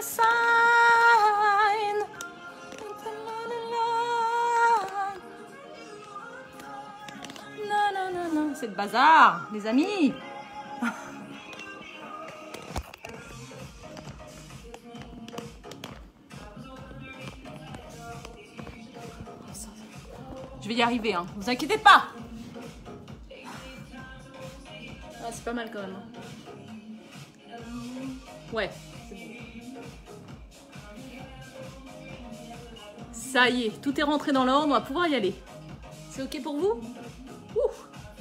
a sign. Non, non, non, non, c'est le bazar, les amis. Je vais y arriver, hein. Vous inquiétez pas. Ah, c'est pas mal quand même. Ouais. Ça y est, tout est rentré dans l'ordre, on va pouvoir y aller. C'est ok pour vous? Ouh.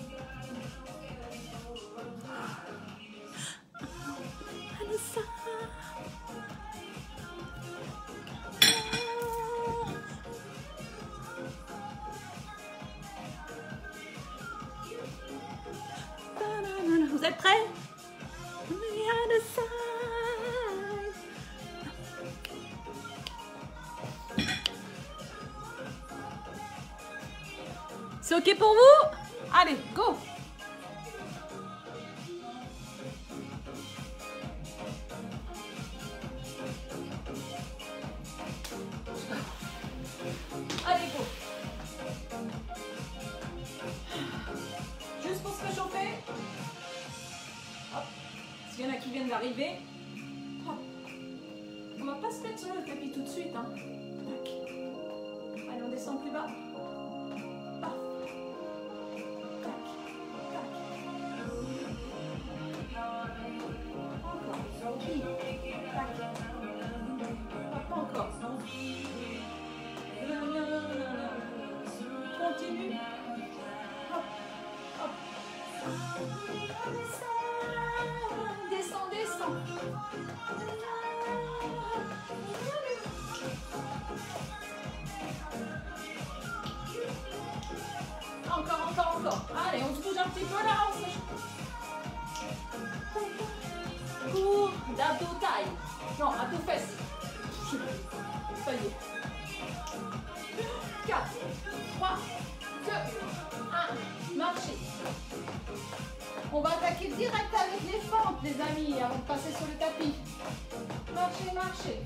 Vous êtes prêts? C'est ok pour vous? Allez, go! Allez, go! Juste pour se réchauffer. Hop. S'il y en a qui viennent d'arriver. On va pas se mettre sur le tapis tout de suite. Hein. Tac. Allez, on descend plus bas. Paf. Tac. Tac. Encore. Tac. Pas encore. Continue. Hop. Hop. Descends, descends. Encore, encore, encore. Allez, on se bouge un petit peu là. Cours d'abdos taille. Non, abdos fesses. Ça y est. 4, 3, 2, 1. Marchez. On va attaquer direct avec les fentes, les amis, avant de passer sur le tapis. Marchez, marchez.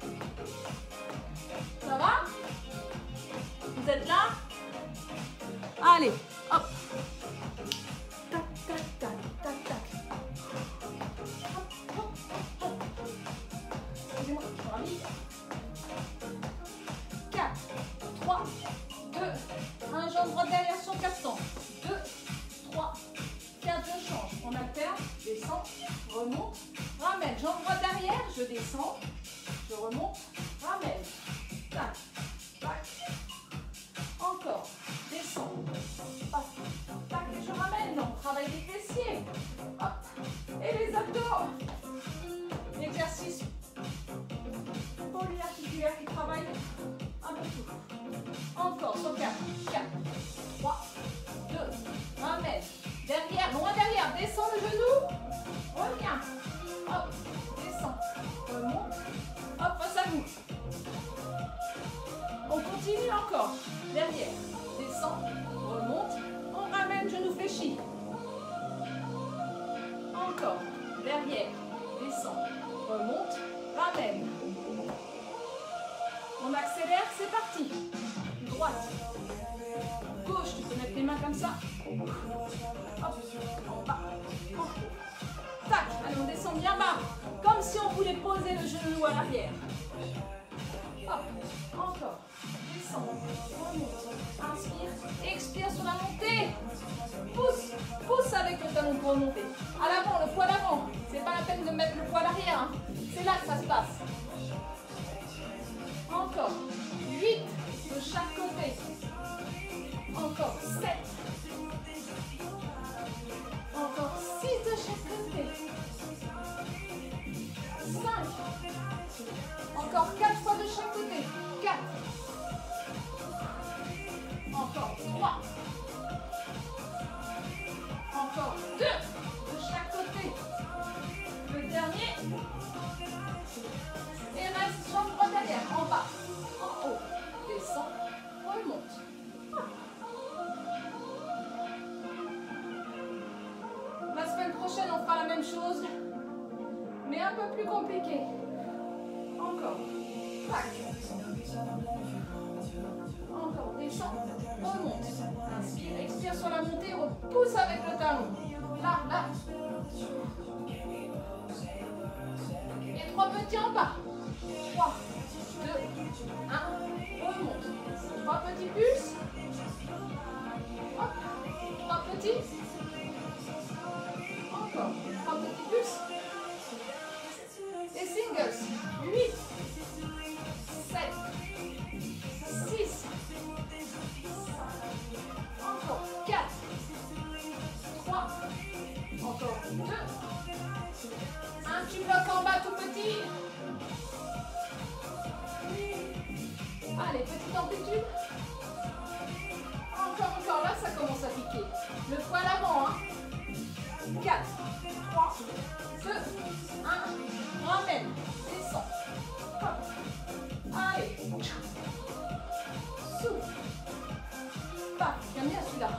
Ça va? Vous êtes là? Allez, hop. Tac, tac, tac, tac, tac. Hop, hop, hop. Excusez-moi, je me ravis. 4, 3, 2, 1, jambe droite derrière sur 400. 2, 3, 4, je change. On alterne, descends, remonte, ramène. Jambe droite derrière, je descends, je remonte, ramène. Tac, tac. Encore, descends. Hop, tac, je ramène. On travaille les fessiers. Hop, et les abdos. Exercice polyarticulaire qui travaille un peu tout. Encore, sur 4, 4, 3, 2, ramène. Derrière, loin derrière, descends le genou. Reviens. Hop, descends. Remonte. Hop, face à vous. On continue encore. Derrière, descends, remonte. On ramène, genou fléchi. Encore. Derrière, descends, remonte, ramène. On accélère, c'est parti. Droite. Gauche, tu peux mettre les mains comme ça. Hop, en bas, en haut. Tac, allez, on descend bien bas. Comme si on voulait poser le genou à l'arrière. Hop, encore. Descends, remonte. Inspire, expire sur la montée. Pousse, pousse avec le talon pour remonter. À l'avant, le poids d'avant. C'est pas la peine de mettre le poids à l'arrière. Hein. C'est là que ça se passe. Encore. 8 de chaque côté. Encore 7. Encore 6 de chaque côté. 5. Encore 4 fois de chaque côté. 4. Encore 3. Encore 2 de chaque côté. Le dernier. Et reste jambe droite derrière. En bas. En haut. Descends. Remonte. La semaine prochaine, on fera la même chose, mais un peu plus compliqué. Encore. Tac. Encore. Descend. Remonte. Inspire. Expire sur la montée. Repousse avec le talon. Là, là. Et 3 petits en bas. 3, 2, 1. Remonte. 3 petits pulses. Hop. 3 petits. Encore. 3 petits pulses. Et singles. 8, 7, 6. Encore. 4, 3. Encore. 2. 1. Tu bloques en bas tout petit. Allez, petite amplitude. Encore, là, ça commence à piquer. Le poids à l'avant, hein. 4, 3, 2, 1. Ramène. Descends. Hop. Allez. Souffle. Pas. J'aime bien celui-là.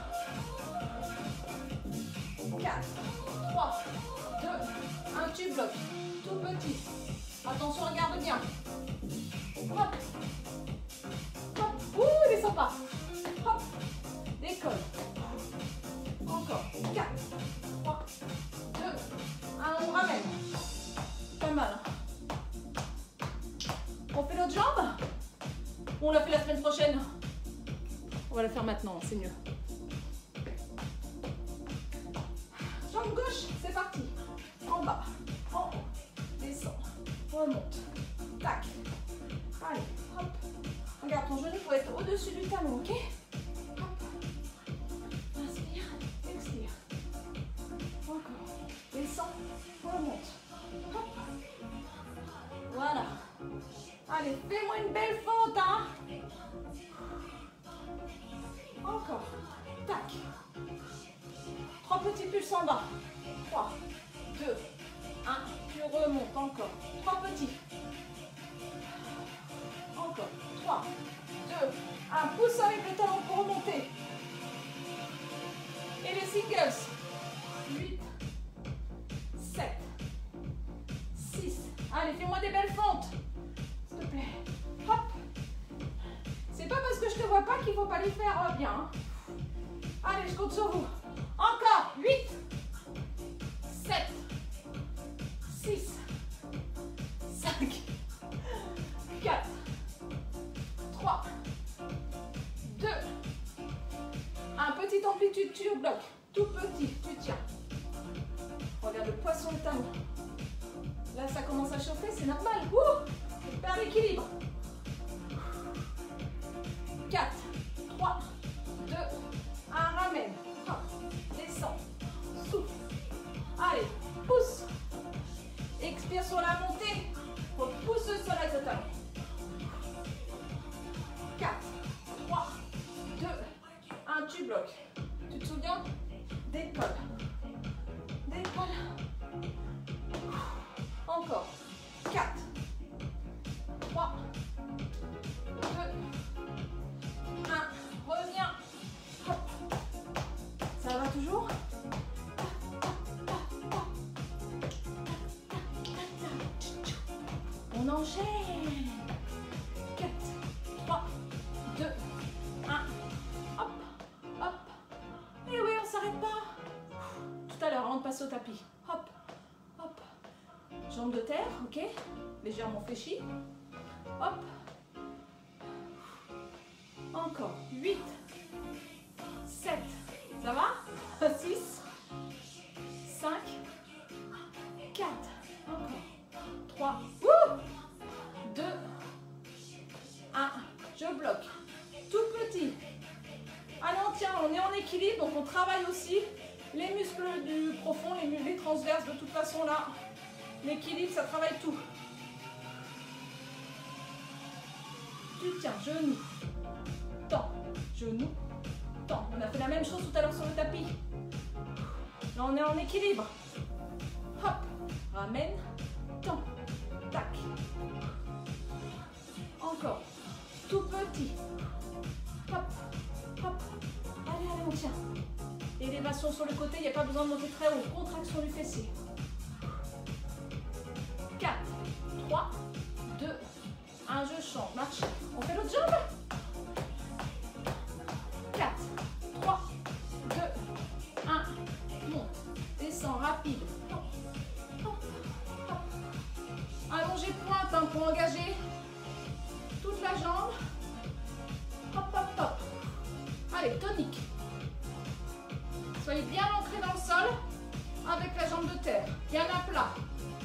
4, 3, 2, 1. Tu bloques. Tout petit. Attention, regarde bien. Hop. Hop. Ouh, descends pas. Hop. Décolle. Encore. 4, 3, 2, 1. On ramène. Pas mal. On fait l'autre jambe? On l'a fait la semaine prochaine. On va la faire maintenant, c'est mieux. Jambe gauche, c'est parti. En bas, en haut, descend, remonte, tac. Allez, hop. Regarde, ton genou pour être au-dessus du talon, ok? Hop. Inspire, expire. Encore. Descend, remonte. Hop. Voilà. Allez, fais-moi une belle fente, hein? Encore. Tac. 3 petits pulses en bas. 3, 2, 1. Tu remontes encore. 3 petits. Encore. 3, 2, 1. Pousse avec le talon pour remonter. Et les singles. 8, 7, 6. Allez, fais-moi des belles fentes. S'il te plaît. Hop. C'est pas parce que je te vois pas qu'il faut pas les faire bien. Hein. Allez, je compte sur vous. Encore. 8, 7, 6, 5, 4, 3, 2, 1. Petite amplitude, tu bloques. Tout petit, tu tiens. Regarde le poids sur le talon. Là, ça commence à chauffer, c'est normal. Ouh, tu perds l'équilibre. 4, 3, 2, 1. Ramène. Hop. Descends. Souffle. Allez, pousse. Expire sur la montée. Repousse sur l'axe de talon. 4, 3, 2, 1. Tu bloques. Tu te souviens? Décolle. Décolle. Encore. 4, 3, 2, 1. Reviens. Hop. Ça va toujours? On enchaîne. 4, 3, 2, 1. Hop, hop. Et oui, on s'arrête pas. Tout à l'heure, avant de passer au tapis. Hop, hop. Jambes de terre, ok. Légèrement fléchie. Hop. Encore. 8, 7. Ça va? 6, 5, 4. Encore. 3, 2, 1. Je bloque. Tout petit. Allez, on tient, on est en équilibre, donc on travaille aussi les muscles du profond, les transverses. De toute façon, là, l'équilibre, ça travaille tout. Tu tiens, genou, tends, genou, tends. On a fait la même chose tout à l'heure sur le tapis. Là, on est en équilibre. Hop, ramène, tends, tac. Encore, tout petit. Hop, hop. Allez, allez, on tient. Élévation sur le côté, il n'y a pas besoin de monter très haut. Contraction du fessier. 4, 3, 2, pour engager toute la jambe. Hop, hop, hop. Allez, tonique. Soyez bien ancrés dans le sol avec la jambe de terre. Bien à plat.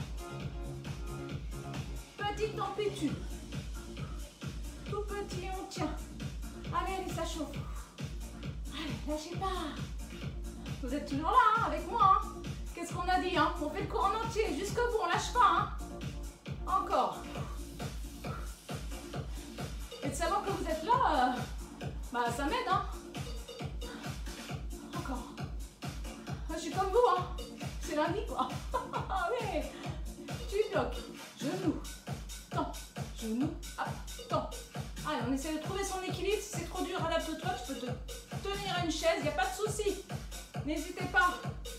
Petite amplitude. Tout petit, on tient. Allez, allez, ça chauffe. Allez, lâchez pas. Vous êtes toujours là, hein, avec moi. Hein. Qu'est-ce qu'on a dit, hein? On fait le cours en entier, jusqu'au bout, on lâche pas. Hein. Encore. Et de savoir que vous êtes là, bah ça m'aide. Hein. Encore. Moi, je suis comme vous. Hein. C'est lundi, quoi. Oui. Tu bloques. Genou. Temps. Genou. Hop. Temps. Allez, on essaie de trouver son équilibre. Si c'est trop dur, adapte-toi. Tu peux te tenir à une chaise, il n'y a pas de souci. N'hésitez pas.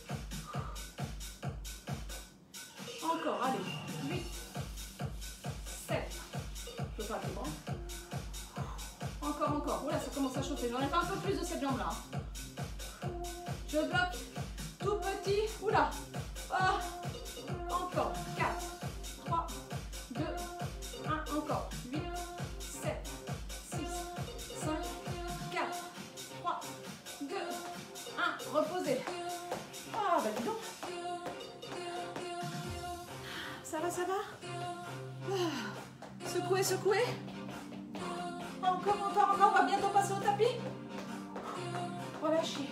Encore, allez. 8, 7. Je peux pas, c'est bon. Encore, encore. Oula, ça commence à chauffer. J'en ai fait un peu plus de cette jambe-là. Je bloque. Tout petit. Oula. Oh. Encore. 4, 3, 2, 1. Encore. 8, 7, 6, 5, 4, 3, 2, 1. Reposez. Ah, bah dis donc. Ça va, ça va? Ah. Secouez, secouez. Encore, encore, encore. On va bientôt passer au tapis. Relâchez.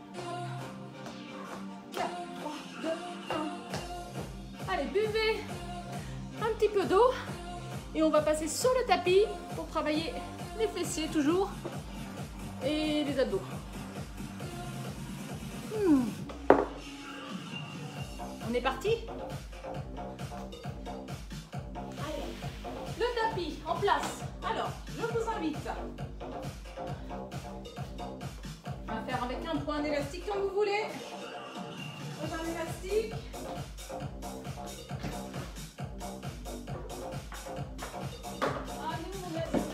4, 3, 2, 1. Allez, buvez un petit peu d'eau. Et on va passer sur le tapis pour travailler les fessiers toujours. Et les abdos. On est parti? Allez, le tapis en place. Alors, je vous invite à faire avec un point d'élastique comme vous voulez. Un élastique. Allez, mon élastique.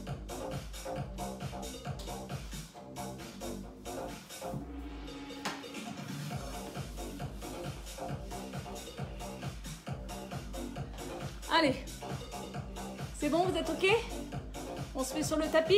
Allez, c'est bon, vous êtes OK? On se met sur le tapis.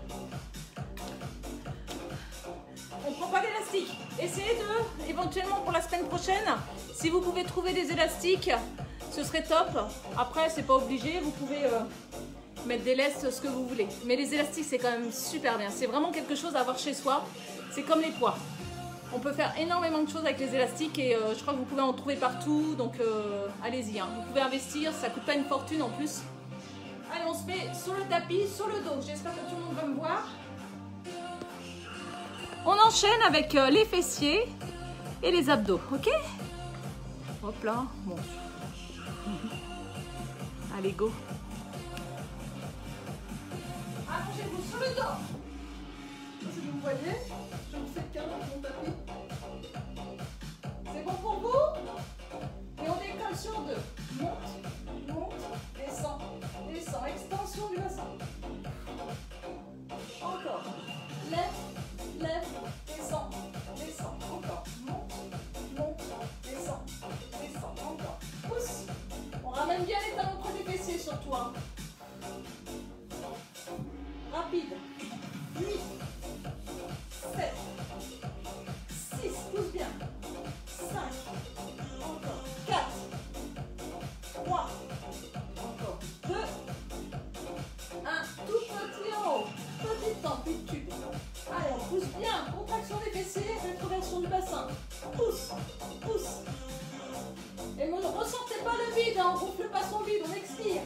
On ne prend pas d'élastique. Essayez de, éventuellement pour la semaine prochaine, si vous pouvez trouver des élastiques, ce serait top. Après, c'est pas obligé, vous pouvez mettre des laisses, ce que vous voulez. Mais les élastiques, c'est quand même super bien. C'est vraiment quelque chose à avoir chez soi. C'est comme les poids. On peut faire énormément de choses avec les élastiques et je crois que vous pouvez en trouver partout. Donc allez-y, hein. Vous pouvez investir, ça ne coûte pas une fortune en plus. Allez, on se met sur le tapis, sur le dos. J'espère que tout le monde va me voir. On enchaîne avec les fessiers et les abdos, ok? Hop là, bon. Allez, go. Allongez-vous sur le dos. Si vous voyez, je vous fais le câlin sur mon tapis. C'est bon pour vous? Et on décolle sur deux. Monte, monte, descend, descend. Extension du bassin. Encore. Lève, lève, descend, descend. Encore. Monte, monte, descend, descend. Encore. Pousse. On ramène bien les talons près des fessiers surtout. Hein. Rapide. 8, 7, 6, pousse bien. 5, encore. 4, 3, encore. 2, 1, tout petit en haut. Petite amplitude. Allez, on pousse bien. Contraction des fessiers, rétroversion du bassin. Pousse, pousse. Et ne ressentez pas le vide, hein. On gonfle pas son vide, on expire.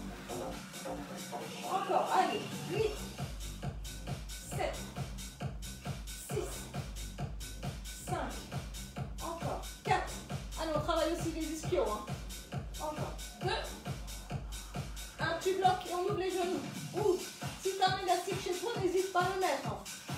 Encore, allez. 8, 7, 6, 5, encore, 4. Allez, on travaille aussi les ischios. Hein. Encore, 2, 1, tu bloques et on ouvre les genoux. Ou, si tu as un élastique chez toi, n'hésite pas à le mettre.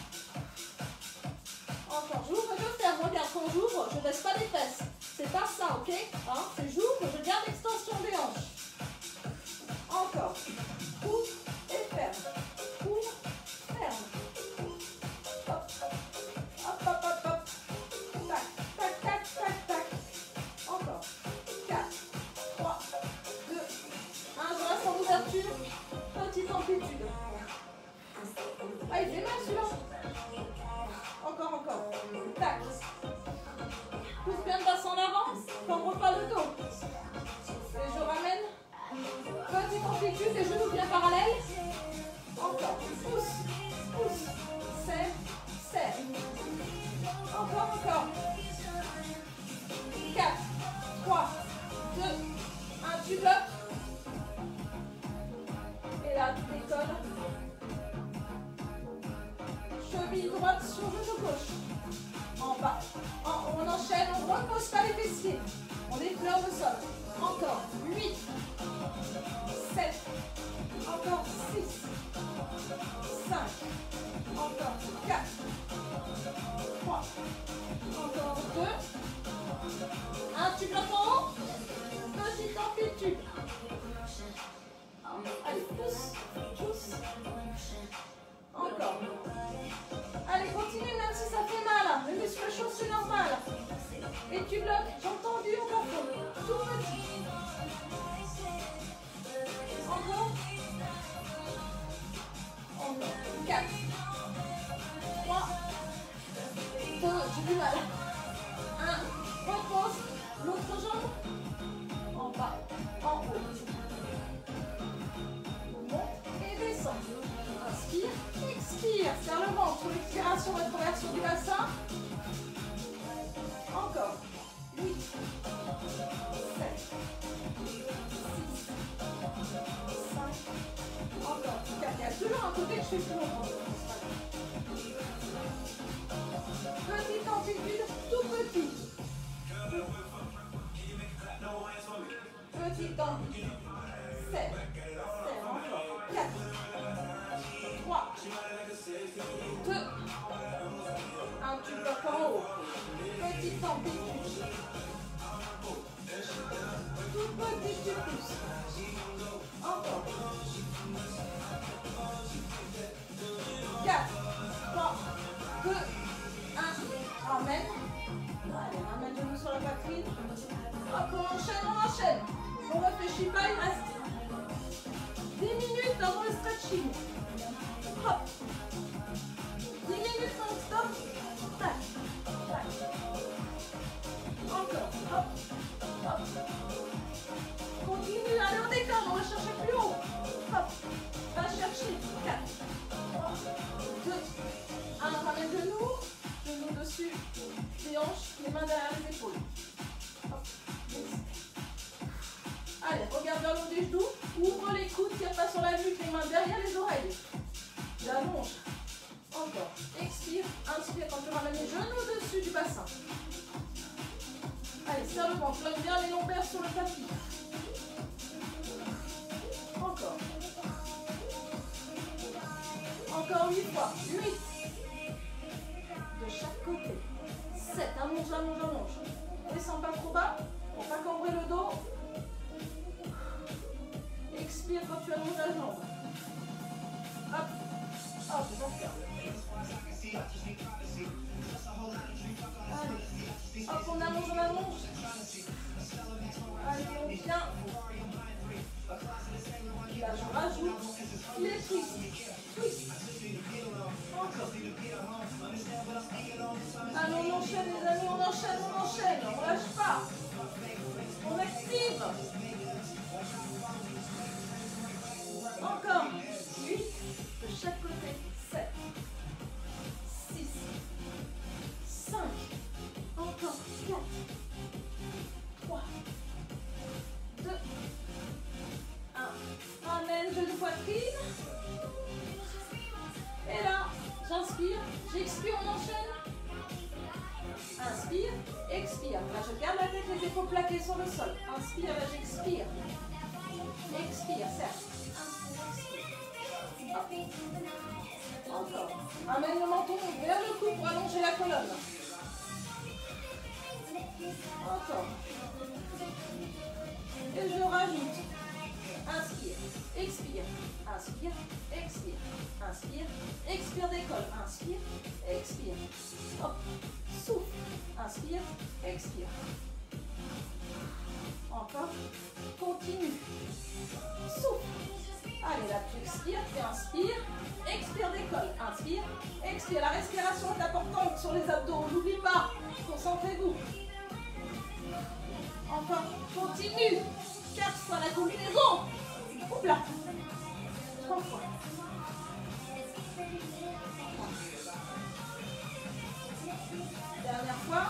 Encore, j'ouvre, je ferme. Regarde, quand j'ouvre, je ne baisse pas les fesses. C'est pas ça, ok? Hein, c'est j'ouvre, je garde l'extension des hanches. Encore, ouvre et ferme. Ouvre, ferme. Hop, hop, hop, hop, hop. Tac, tac, tac, tac, tac. Encore. 4, 3, 2, 1. Allez, pousse, pousse. Encore. Allez, continue même si ça fait mal. Le muscle chaud, c'est normal. Et tu bloques. J'ai entendu, encore faux. Tout petit. Encore. 4. 3. 2. J'ai du mal. 1. Repose. L'autre jambe. En bas. En haut. Monte et descend. Inspire. Expire. Serre le ventre. Sur l'expiration, rétroversion du bassin. Encore. 8. 7. 6. 5. Encore. 4. Il y a toujours un côté que je fais plus longtemps. Petite amplitude, tout petit. Petite amplitude. 7. 7. Encore. 4. 3. 2. 1. Tu bloques en haut. Petite amplitude. Tout petit, tu pousses. Encore. 4, 3, 2, 1. Amen. Allez, ramène le genou sur la poitrine. Hop, on enchaîne. On réfléchit pas, il reste 10 minutes dans le stretching. Hop. 10 minutes non-stop. Tac, tac. Encore. Hop, hop. Continue, allez, on décale, on va chercher plus haut. Hop, va chercher. 4, 3, 2, 1. Ramène genou dessus, les hanches, les mains derrière les épaules. Hop. Allez, regarde vers le haut des genoux, ouvre les coudes, tire pas sur la nuque, les mains derrière les oreilles. J'allonge. Encore. Expire, inspire quand tu ramènes les genoux dessus du bassin. Allez, serre le ventre, bloque bien les lombaires sur le tapis. Encore. Encore 8 fois. 8. De chaque côté. 7. Allonge, allonge, allonge. Descends pas trop bas pour pas cambrer le dos. Expire quand tu allonges la jambe. Hop. Hop, j'en allez. Hop, on allonge, on allonge. Allez, on vient. Là, je rajoute les twists. Twist. Encore. Allez, on enchaîne les amis, on enchaîne, on lâche pas. On active. Encore. 8 de chaque côté. 7. 6. 5. Encore. 4. 3. 2. 1. Ramène, genou poitrine. Et là, j'inspire, j'expire, on enchaîne. Inspire, expire. Là, je garde la tête, les épaules plaquées sur le sol. Inspire, là, j'expire. Expire, cercle. Inspire, expire. Encore. Ramène le menton vers le cou pour allonger la colonne. Encore. Et je rajoute. Inspire, expire, inspire, expire, inspire, expire, décolle, inspire, expire, hop, souffle, inspire, expire. Encore, continue, souffle. Allez, là tu expires, tu inspires, expire, décolle, inspire, expire. La respiration est importante sur les abdos, n'oublie pas, concentrez-vous. Encore, continue. 4 fois la combinaison. Oups là. 3 fois. Dernière fois.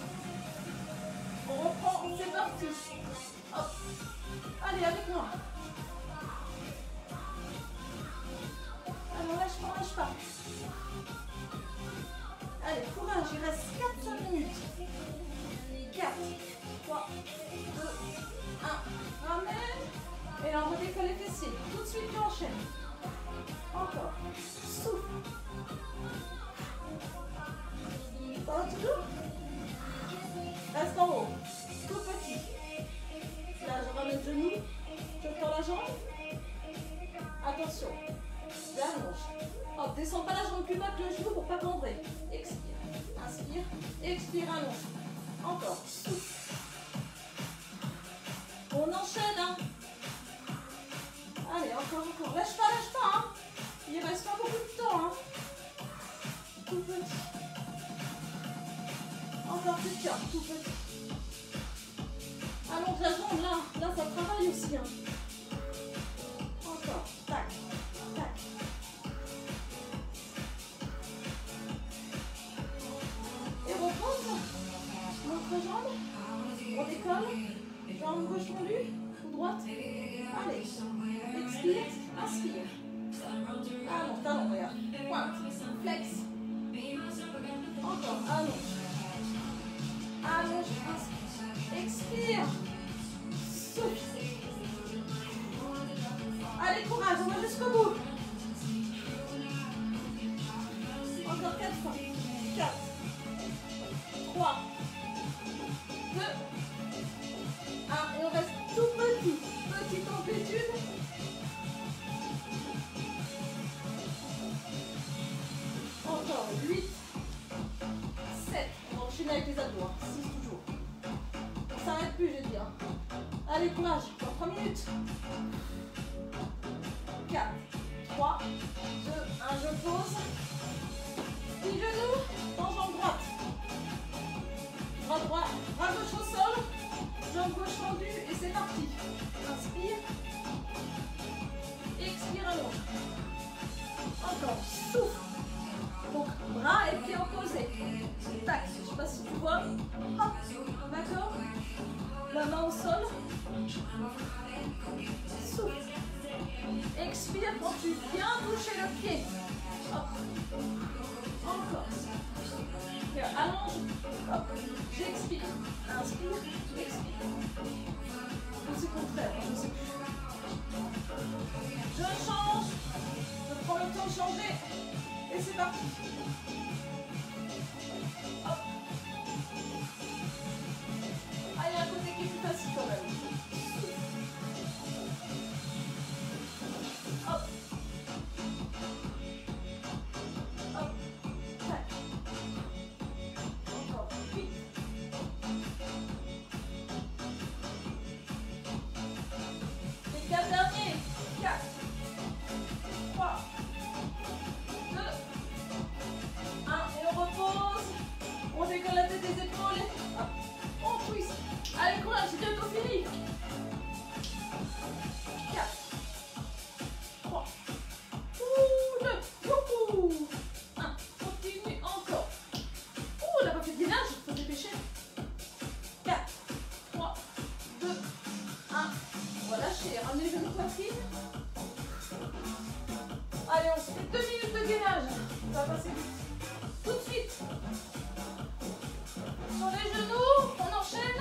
On reprend, c'est parti. Hop. Allez, avec moi. Allez, on lâche pas. Allez, courage, il reste 4 minutes. 4, 3, 2, 1. Ramène. Et là, on redécolle les fessiers. Tout de suite, tu enchaînes. Encore. Souffle. Toujours. Reste en haut. Tout petit. Là, je ramène le genou. Je tends la jambe. tomber. Expire. Inspire. Expire, allonge. Encore. Souffle. On enchaîne. Hein. Allez, encore. Lâche pas. Hein. Il reste pas beaucoup de temps. Hein. Tout petit. Encore plus de cœur, tout petit. Allonge la jambe, là ça travaille aussi. Hein. Encore, tac, tac. Et repose. L'autre jambe. On décolle. Jambe gauche tendue ou droite. Allez. Expire, inspire. Allonge, talon, regarde. Pointe, flex. Encore, allonge. Allonge, inspire. Expire. Souffle. Allez, courage, on va jusqu'au bout. Encore 4 fois. 4, 3, 2, 1. Et on reste tout petit. Petite amplitude. Encore 8, 7. On va enchaîner avec les abdos. 6 toujours. On ne s'arrête plus, je veux dire. Allez, courage. Encore 3 minutes. 4, 3, 2, 1. Je pose. Petit genou. En jambe droite. Bras droit. Bras gauche au sol. Jambe gauche tendue. Et c'est parti. Inspire. Expire, allonge. Encore. Souffle. Donc, bras et pieds opposés. Tac, je ne sais pas si tu vois. Hop, d'accord. La main au sol. Souffle. Expire quand tu viens toucher le pied. Hop. Encore. Et allonge. Hop. J'expire. Inspire. Expire. Ou c'est contraire, je ne sais plus. Je change. Je prends le temps de changer. Et c'est parti. Hop. Ah, il y a un côté qui est plus facile quand même. Hop. Hop. Tac. Encore. 8. Les 4 derniers. 4. 3. 2. 1. Et on repose. On décolle la tête des épaules. Hop. On twist. Allez, courage, c'est bientôt fini. 4. 3. 2. Youhou. 1. Continue encore. Ouh, on n'a pas fait de gainage, il faut se dépêcher. 4. 3. 2. 1. On va lâcher. Ramenez les genoux poitrine. Allez, on se fait 2 minutes de gainage. Ça va passer vite. Tout de suite. Sur les genoux, on enchaîne.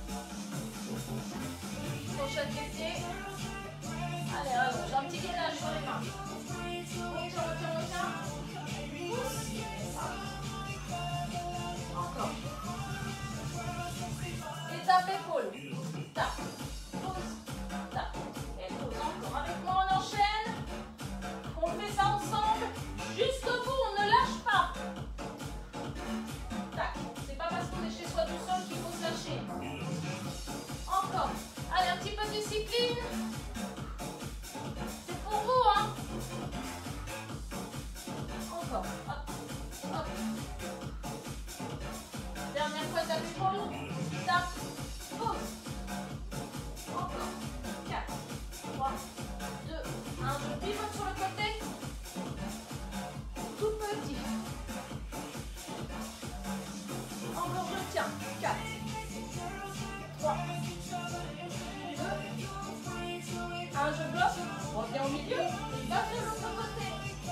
On enchaîne les pieds. Allez, allons, j'ai un petit gainage sur les mains. On tient. Pousse. Encore. Et tape épaule. Tape. Pose. Tape. Et pose encore. Avec moi, on enchaîne. On fait ça ensemble. Jusqu'au bout, on ne lâche pas. Tac. C'est pas parce qu'on est chez soi tout seul qu'il faut se lâcher. Encore. Allez, un petit peu de discipline. C'est pour vous, hein. Encore. Hop. Hop. Dernière fois, tape épaule. Tape. Pause. Encore. 4, 3, 2, 1. Je pivote sur le côté. Tout petit. Encore, je tiens. 4, 3, 2, 1. Je bloque. Je reviens au milieu. Et va vers l'autre côté.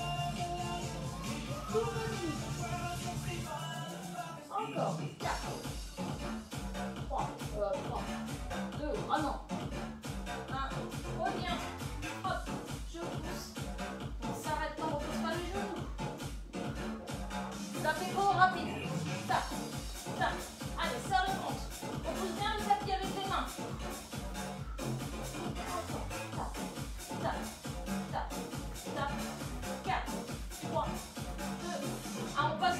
Tout petit. Encore. 4, 3, 2. Ah non. 1. Reviens. Hop. Je pousse. On s'arrête pas, on ne repose pas les genoux. Tapez beau, rapide. Tape. Tape. Allez, serre le ventre. On pousse bien le tapis avec les mains. Encore. Tape. Tape. Tape. Tape. 4, 3, 2, 1. On passe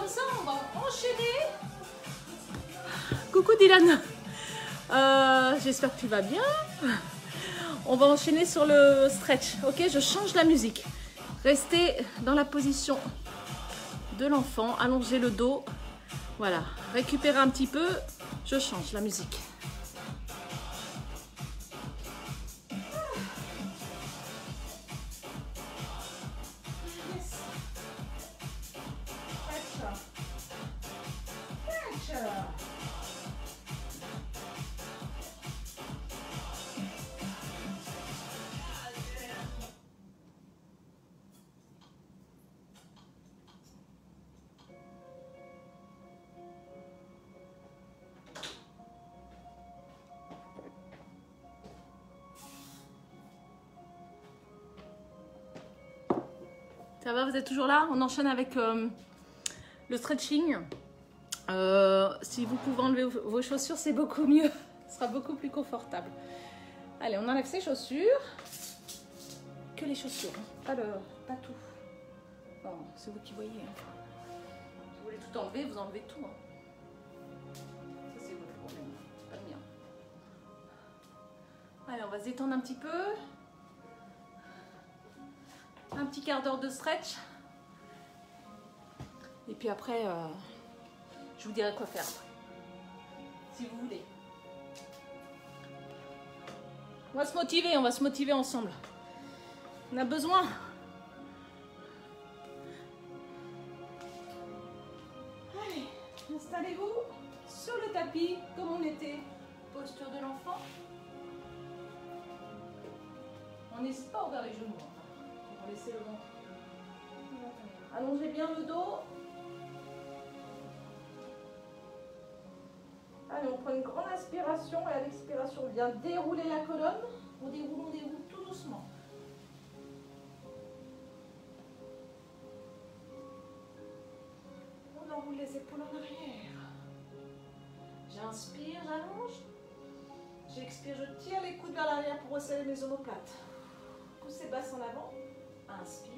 comme ça, on va enchaîner. Coucou Dylan, j'espère que tu vas bien. On va enchaîner sur le stretch, ok? Je change la musique. Restez dans la position de l'enfant, allongez le dos. Voilà, récupérez un petit peu, je change la musique. Ça va, vous êtes toujours là? On enchaîne avec le stretching. Si vous pouvez enlever vos chaussures, c'est beaucoup mieux. Ce sera beaucoup plus confortable. Allez, on enlève ses chaussures. Que les chaussures, hein. Pas tout. Bon, c'est vous qui voyez. Hein. Si vous voulez tout enlever, vous enlevez tout. Hein. Ça, c'est votre problème, pas le mien. Allez, on va se détendre un petit peu. Un petit quart d'heure de stretch. Et puis après, je vous dirai quoi faire. Si vous voulez. On va se motiver ensemble. On a besoin. Allez, installez-vous sur le tapis comme on était. Posture de l'enfant. On n'hésite pas à ouvrir les genoux. On va laisser le ventre. Allongez bien le dos. Allez, on prend une grande inspiration et à l'expiration, on vient dérouler la colonne. On déroule tout doucement. On enroule les épaules en arrière. J'inspire, j'allonge. J'expire, je tire les coudes vers l'arrière pour resserrer mes omoplates. Poussez basse en avant. Inspire.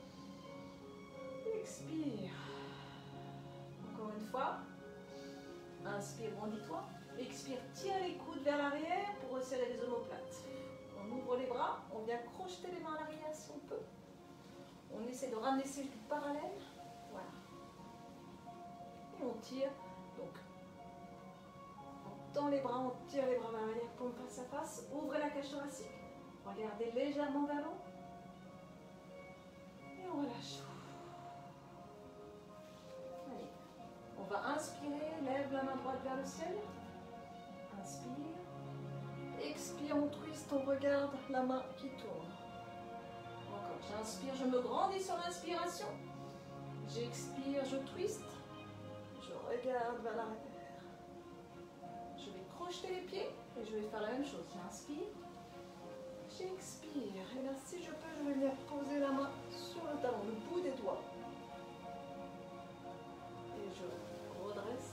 Expire. Encore une fois. Inspire, grandis-toi. Expire, tire les coudes vers l'arrière pour resserrer les omoplates. On ouvre les bras, on vient crocheter les mains à l'arrière si on peut. On essaie de ramener ses genoux parallèles. Voilà. Et on tire. Donc, on tend les bras, on tire les bras vers l'arrière, paume face à face. Ouvrez la cage thoracique. Regardez légèrement vers l'eau. Et on relâche. Allez. On va inspirer, lève la main droite vers le ciel. Inspire. Expire, on twist, on regarde la main qui tourne. Encore, j'inspire, je me grandis sur l'inspiration. J'expire, je twist. Je regarde vers l'arrière. Je vais crocheter les pieds et je vais faire la même chose. J'inspire. J'expire. Et là, si je peux, je vais venir poser la main sur le talon, le bout des doigts. Et je redresse.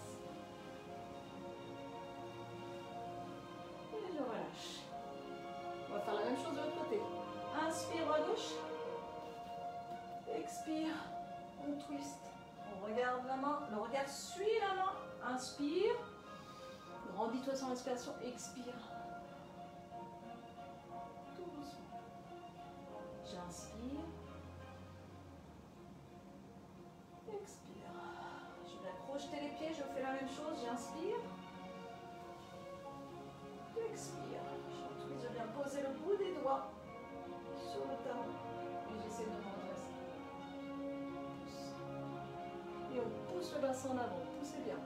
Et je relâche. On va faire la même chose de l'autre côté. Inspire à gauche. Expire. On twist. On regarde la main. Le regard suit la main. Inspire. Grandis-toi sur l'inspiration. Expire. Tout doucement. J'inspire. Expire. Je vais crocheter les pieds. Je fais la même chose. J'inspire. Expire. Je twist. Je viens poser le bout des doigts sur le talon. Et j'essaie de me redresser. Et on pousse le bassin en avant. Poussez bien.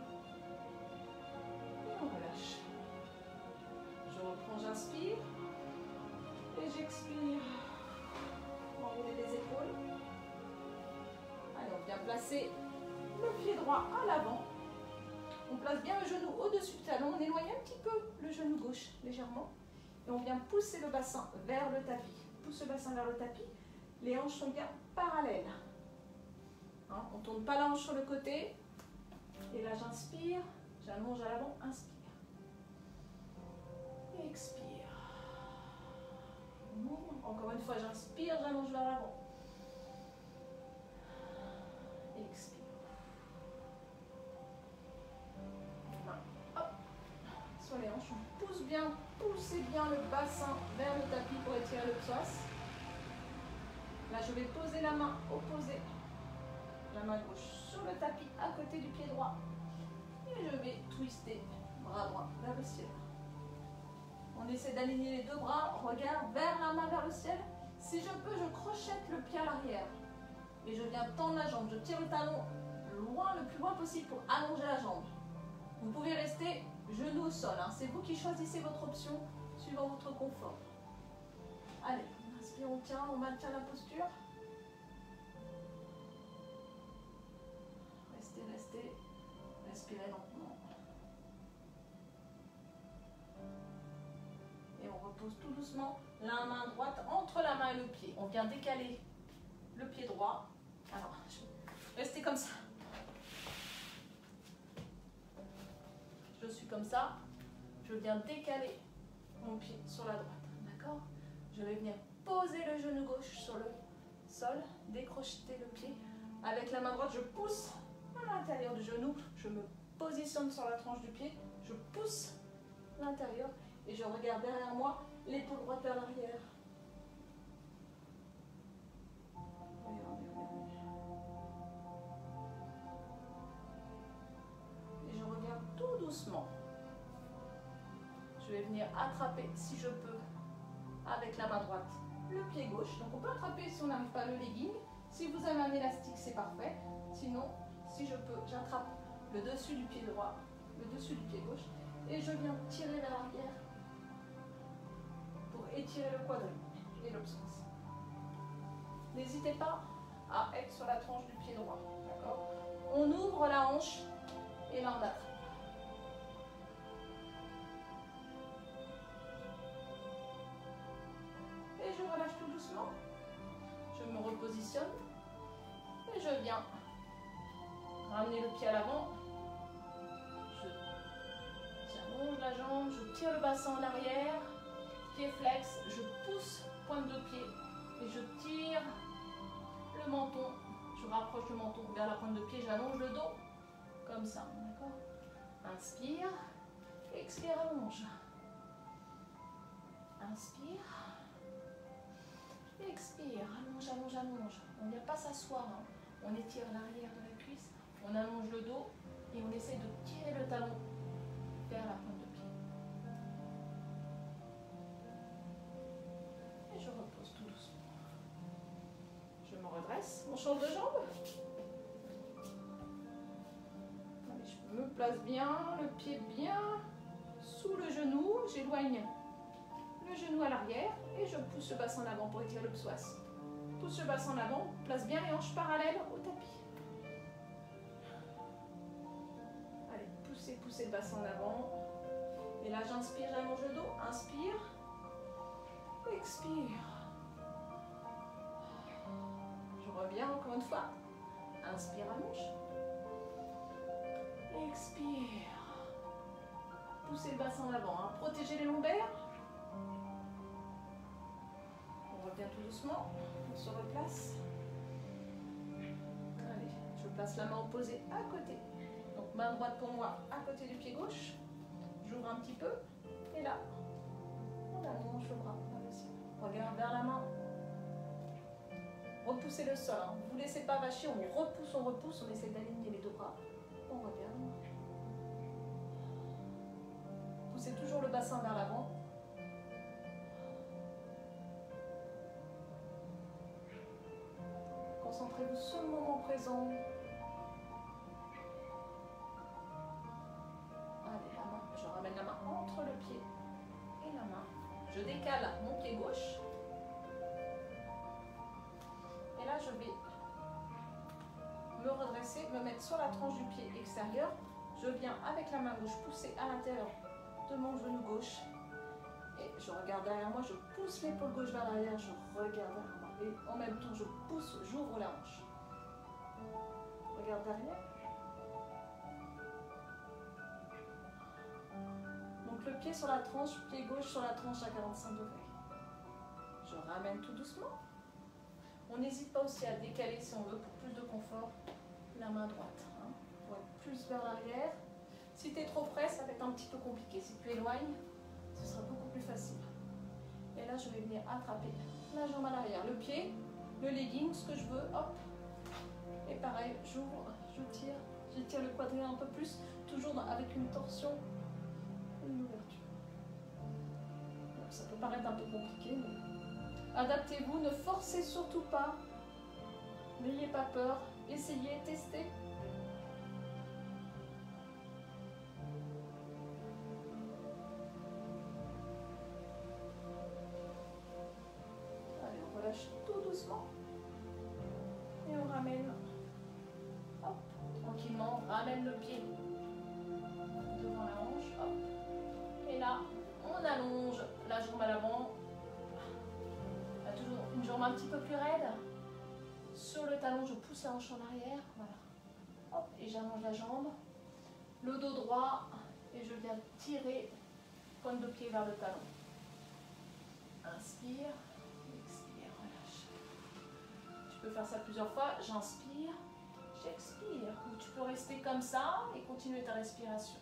Et on relâche. Je reprends, j'inspire. Et j'expire. Enrouler les épaules. Allez, on vient placer le pied droit à l'avant. On place bien le genou au-dessus du talon. On éloigne un petit peu le genou gauche, légèrement. Et on vient pousser le bassin vers le tapis. Pousse le bassin vers le tapis. Les hanches sont bien parallèles. Hein, on ne tourne pas la hanche sur le côté. Et là, j'inspire. J'allonge à l'avant. Inspire. Expire. Encore une fois, j'inspire, j'allonge vers l'avant. Expire. bien pousser bien le bassin vers le tapis pour étirer le psoas. Là, je vais poser la main opposée, la main gauche sur le tapis à côté du pied droit. Et je vais twister, bras droit vers le ciel. On essaie d'aligner les deux bras, regard vers la main vers le ciel. Si je peux, je crochette le pied à l'arrière. Et je viens tendre la jambe, je tire le talon loin, le plus loin possible pour allonger la jambe. Vous pouvez rester genou au sol, hein. C'est vous qui choisissez votre option suivant votre confort. Allez, on inspire, on tient, on maintient la posture. Restez, restez, respirez lentement. Et on repose tout doucement la main droite entre la main et le pied. On vient décaler le pied droit. Alors, restez comme ça. Je suis comme ça. Je viens décaler mon pied sur la droite. D'accord? Je vais venir poser le genou gauche sur le sol, décrocheter le pied. Avec la main droite, je pousse à l'intérieur du genou. Je me positionne sur la tranche du pied. Je pousse l'intérieur et je regarde derrière moi, l'épaule droite vers l'arrière. Et je regarde tout doucement. Je vais venir attraper, si je peux, avec la main droite, le pied gauche. Donc on peut attraper si on n'arrive pas le legging. Si vous avez un élastique, c'est parfait. Sinon, si je peux, j'attrape le dessus du pied droit, le dessus du pied gauche, et je viens tirer vers l'arrière pour étirer le quadril et le psoas. N'hésitez pas à être sur la tranche du pied droit. D'accord? On ouvre la hanche et là on attrape. Et je relâche tout doucement. Je me repositionne et je viens ramener le pied à l'avant. J'allonge la jambe, je tire le bassin en arrière, pied flex, je pousse pointe de pied et je tire le menton. Je rapproche le menton vers la pointe de pied, j'allonge le dos comme ça. D'accord? Inspire, expire, allonge. Inspire. Expire, allonge, allonge, allonge. On ne vient pas s'asseoir, hein. On étire l'arrière de la cuisse, on allonge le dos et on essaie de tirer le talon vers la pointe de pied. Et je repose tout doucement. Je me redresse, on change de jambe. Allez, je me place bien, le pied bien sous le genou, j'éloigne le genou à l'arrière et je pousse le bassin en avant pour étirer le psoas. Pousse le bassin en avant, place bien les hanches parallèles au tapis. Allez, poussez, poussez le bassin en avant. Et là, j'inspire, j'allonge le dos. Inspire. Expire. Je reviens encore une fois. Inspire, allonge. Expire. Poussez le bassin en avant. Hein. Protégez les lombaires. On revient tout doucement. On se replace. Allez, je place la main opposée à côté. Donc main droite pour moi à côté du pied gauche. J'ouvre un petit peu. Et là, on allonge le bras. Regarde vers la main. Repoussez le sol. Hein. Vous ne laissez pas vacher. On repousse, on repousse. On essaie d'aligner les deux bras. On regarde. Poussez toujours le bassin vers l'avant. Concentrez-vous sur le moment présent. Allez, la main. Je ramène la main entre le pied et la main. Je décale mon pied gauche. Et là, je vais me redresser, me mettre sur la tranche du pied extérieur. Je viens avec la main gauche pousser à l'intérieur de mon genou gauche. Et je regarde derrière moi, je pousse l'épaule gauche vers l'arrière, je regarde derrière moi. Et en même temps, je pousse, j'ouvre la hanche. Regarde derrière. Donc le pied sur la tranche, pied gauche sur la tranche à 45 degrés. Je ramène tout doucement. On n'hésite pas aussi à décaler si on veut pour plus de confort la main droite. Hein, pour être plus vers l'arrière. Si tu es trop près, ça va être un petit peu compliqué. Si tu éloignes, Ce sera beaucoup plus facile. Et là, je vais venir attraper la jambe à l'arrière, le pied, le legging, ce que je veux, hop. Et pareil, j'ouvre, je tire le quadrille un peu plus, toujours avec une torsion et une ouverture. Donc, ça peut paraître un peu compliqué, mais adaptez-vous, ne forcez surtout pas. N'ayez pas peur, essayez, testez. Allez, on relâche tout doucement. Et on ramène, hop, tranquillement, on ramène le pied devant la hanche, hop. Et là, on allonge la jambe à l'avant. On a toujours une jambe un petit peu plus raide. Sur le talon, je pousse la hanche en arrière, voilà. Hop, et j'allonge la jambe. Le dos droit, et je viens tirer, pointe de pied vers le talon. Inspire, expire, relâche. Tu peux faire ça plusieurs fois. J'inspire, j'expire. Ou tu peux rester comme ça et continuer ta respiration.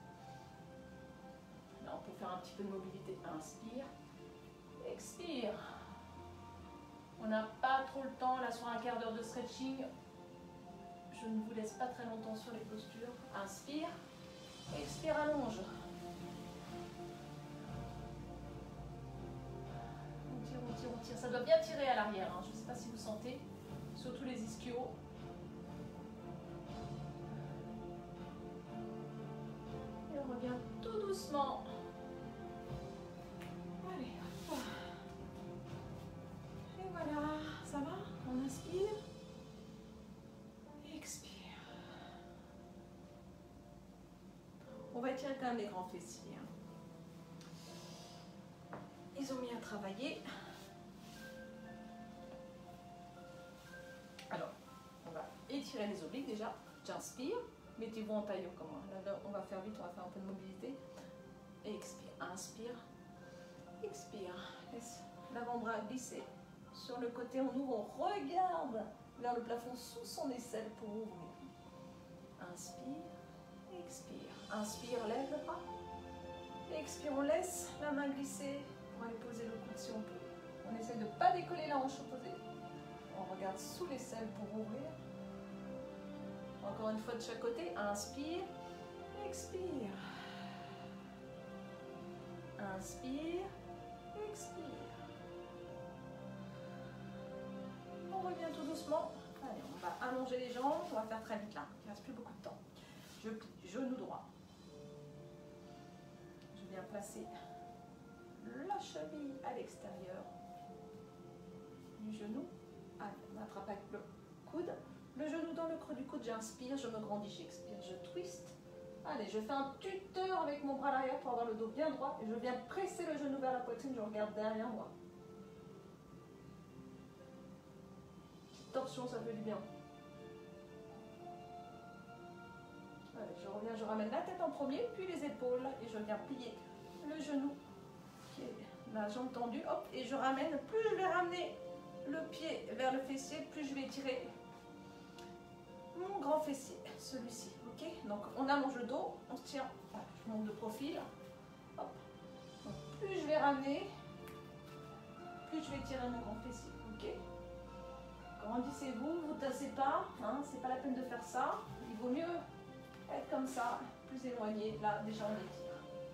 Là, on peut faire un petit peu de mobilité. Inspire, expire. On n'a pas trop le temps, là, sur un quart d'heure de stretching. Je ne vous laisse pas très longtemps sur les postures. Inspire, expire, allonge. On tire, on tire, on tire. Ça doit bien tirer à l'arrière, hein. Je ne sais pas si vous sentez, surtout les ischios. Et on revient tout doucement. Allez, hop. Et voilà, ça va? On inspire. Expire. On va étirer quand même les grands fessiers. Ils ont mis à travailler. Alors, on va étirer les obliques déjà. J'inspire. Mettez-vous en tailleur comme moi. Là, on va faire vite, on va faire un peu de mobilité. Et expire. Inspire. Expire. Laisse l'avant-bras glisser sur le côté. On ouvre, on regarde vers le plafond sous son aisselle pour ouvrir. Inspire. Expire. Inspire, lève le bras. Expire, on laisse la main glisser pour aller poser le coude si on peut. On essaie de ne pas décoller la hanche opposée. On regarde sous l'aisselle pour ouvrir. Encore une fois de chaque côté. Inspire. Expire. Inspire. Expire. On revient tout doucement. Allez, on va allonger les jambes. On va faire très vite là. Il ne reste plus beaucoup de temps. Je plie, genou droit. Je viens placer la cheville à l'extérieur du genou. Allez, on attrape avec le coude. Le genou dans le creux du coude, j'inspire, je me grandis, j'expire, je twist. Allez, je fais un tuteur avec mon bras à l'arrière pour avoir le dos bien droit. Et je viens presser le genou vers la poitrine, je regarde derrière moi. Petite torsion, ça fait du bien. Allez, je reviens, je ramène la tête en premier, puis les épaules. Et je viens plier le genou, qui est la jambe tendue. Hop, et je ramène, plus je vais ramener le pied vers le fessier, plus je vais tirer mon grand fessier, celui-ci, ok? Donc on allonge le dos, on se tient, voilà, je monte de profil, hop. Donc, plus je vais ramener, plus je vais tirer mon grand fessier, ok? Grandissez-vous, vous ne tassez pas, hein, c'est pas la peine de faire ça, il vaut mieux être comme ça, plus éloigné, là déjà on étire.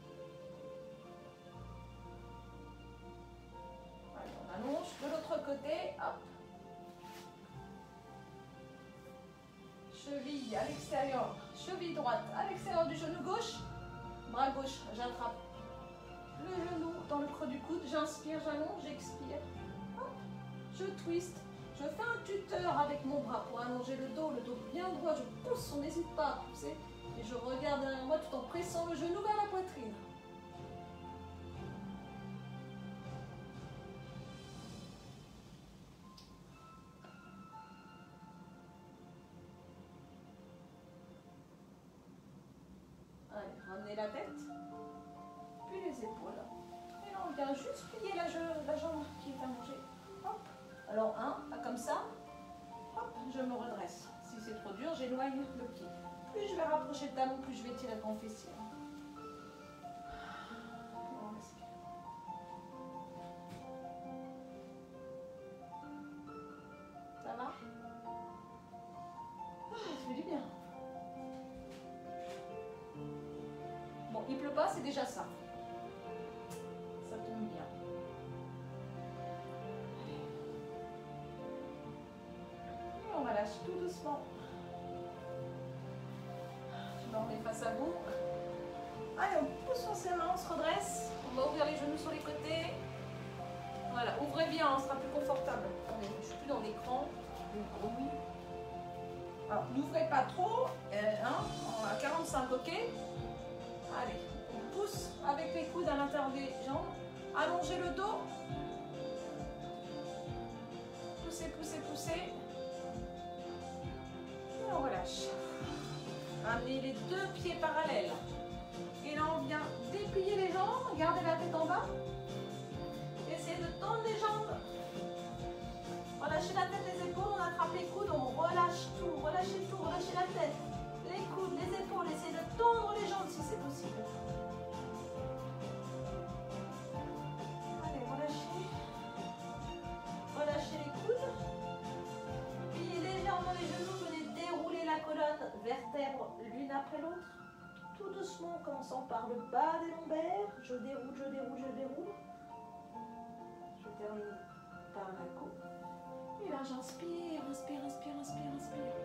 Allez, on allonge, de l'autre côté, hop. Cheville à l'extérieur, cheville droite à l'extérieur du genou gauche, bras gauche, j'attrape le genou dans le creux du coude, j'inspire, j'allonge, j'expire, je twist, je fais un tuteur avec mon bras pour allonger le dos bien droit, je pousse, on n'hésite pas à pousser, et je regarde derrière moi tout en pressant le genou vers la poitrine. Allez, ramenez la tête, puis les épaules. Et là, on vient juste plier la jambe qui est allongée. Hop. Alors, pas comme ça. Hop, je me redresse. Si c'est trop dur, j'éloigne le pied. Plus je vais rapprocher le talon, plus je vais tirer le grand fessier. On laisse déjà ça. Ça tombe bien. Et on relâche tout doucement. Je me remets face à vous. Allez, on pousse sur ses mains, on se redresse. On va ouvrir les genoux sur les côtés. Voilà, ouvrez bien, on sera plus confortable. Attendez, je ne suis plus dans l'écran. Oui. Alors, n'ouvrez pas trop. On a 45, ok. Allez, on pousse avec les coudes à l'intérieur des jambes. Allongez le dos. Poussez, poussez, poussez. Et on relâche. Amenez les deux pieds parallèles. Et là, on vient déplier les jambes. Gardez la tête en bas. Essayez de tendre les jambes. Relâchez la tête, les épaules. On attrape les coudes. On relâche tout. Relâchez tout. Relâchez la tête. Les coudes, les épaules. Essayez de tendre les jambes si c'est possible. Allez, relâchez. Relâchez les coudes. Pliez légèrement les genoux. Venez dérouler la colonne vertèbre l'une après l'autre. Tout doucement, en commençant par le bas des lombaires. Je déroule, je déroule, je déroule. Je termine par la coupe. Et là, j'inspire, inspire, inspire, inspire, inspire.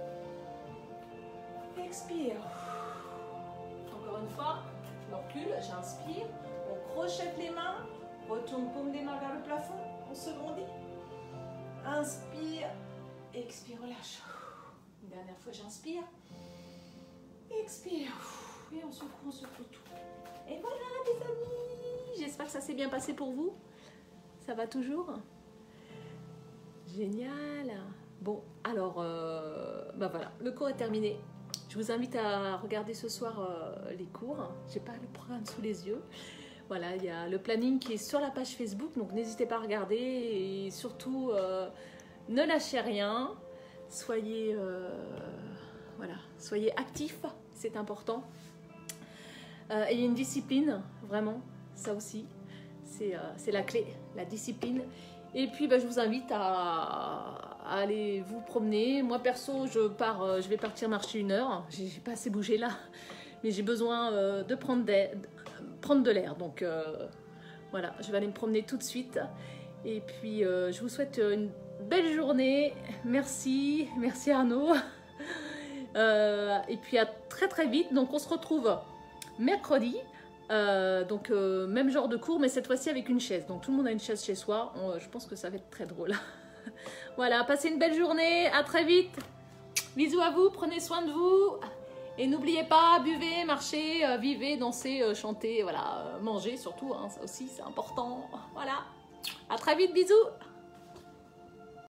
Expire. Encore une fois, je me recule, j'inspire. On crochette les mains. Retourne paume des mains vers le plafond. On se grandit. Inspire. Expire, relâche. Une dernière fois, j'inspire. Expire. Et on secoue tout. Et voilà les amis. J'espère que ça s'est bien passé pour vous. Ça va toujours? Génial. Bon, alors, bah voilà, le cours est terminé. Je vous invite à regarder ce soir les cours. J'ai pas le programme sous les yeux. Voilà, il y a le planning qui est sur la page Facebook, donc n'hésitez pas à regarder et surtout ne lâchez rien. Soyez, voilà, soyez actifs, c'est important. Et une discipline, vraiment, ça aussi, c'est la clé, la discipline. Et puis, bah, je vous invite à aller vous promener. Moi, perso, je vais partir marcher 1 heure. J'ai pas assez bougé là, mais j'ai besoin de prendre de l'air. Donc, voilà, je vais aller me promener tout de suite. Et puis, je vous souhaite une belle journée. Merci Arnaud. Et puis, à très très vite. Donc, on se retrouve mercredi. Donc même genre de cours mais cette fois-ci avec une chaise, donc tout le monde a une chaise chez soi. Je pense que ça va être très drôle. Voilà, passez une belle journée, à très vite, bisous à vous, prenez soin de vous et n'oubliez pas, buvez, marchez, vivez, dansez, chantez, voilà, mangez surtout, hein, ça aussi c'est important. Voilà, à très vite, bisous.